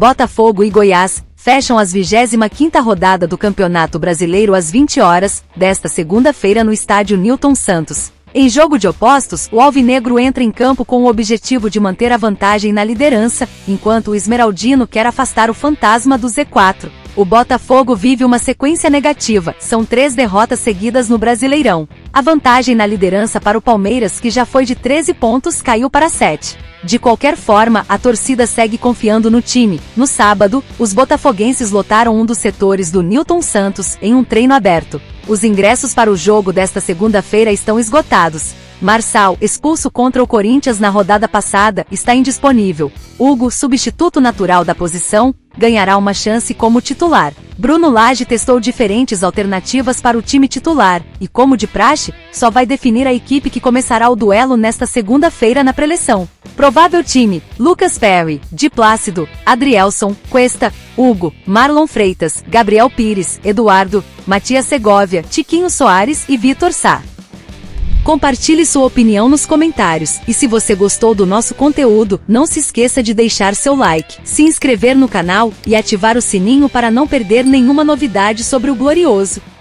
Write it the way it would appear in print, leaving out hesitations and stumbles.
Botafogo e Goiás fecham as 25ª rodada do Campeonato Brasileiro às 20 horas, desta segunda-feira no estádio Newton Santos. Em jogo de opostos, o alvinegro entra em campo com o objetivo de manter a vantagem na liderança, enquanto o esmeraldino quer afastar o fantasma do Z4. O Botafogo vive uma sequência negativa, são 3 derrotas seguidas no Brasileirão. A vantagem na liderança para o Palmeiras, que já foi de 13 pontos, caiu para 7. De qualquer forma, a torcida segue confiando no time. No sábado, os botafoguenses lotaram um dos setores do Newton Santos em um treino aberto. Os ingressos para o jogo desta segunda-feira estão esgotados. Marçal, expulso contra o Corinthians na rodada passada, está indisponível. Hugo, substituto natural da posição, ganhará uma chance como titular. Bruno Lage testou diferentes alternativas para o time titular, e como de praxe, só vai definir a equipe que começará o duelo nesta segunda-feira na preleção. Provável time: Lucas Perry, Di Plácido, Adrielson, Cuesta, Hugo, Marlon Freitas, Gabriel Pires, Eduardo, Matias Segovia, Tiquinho Soares e Vitor Sá. Compartilhe sua opinião nos comentários, e se você gostou do nosso conteúdo, não se esqueça de deixar seu like, se inscrever no canal e ativar o sininho para não perder nenhuma novidade sobre o Glorioso.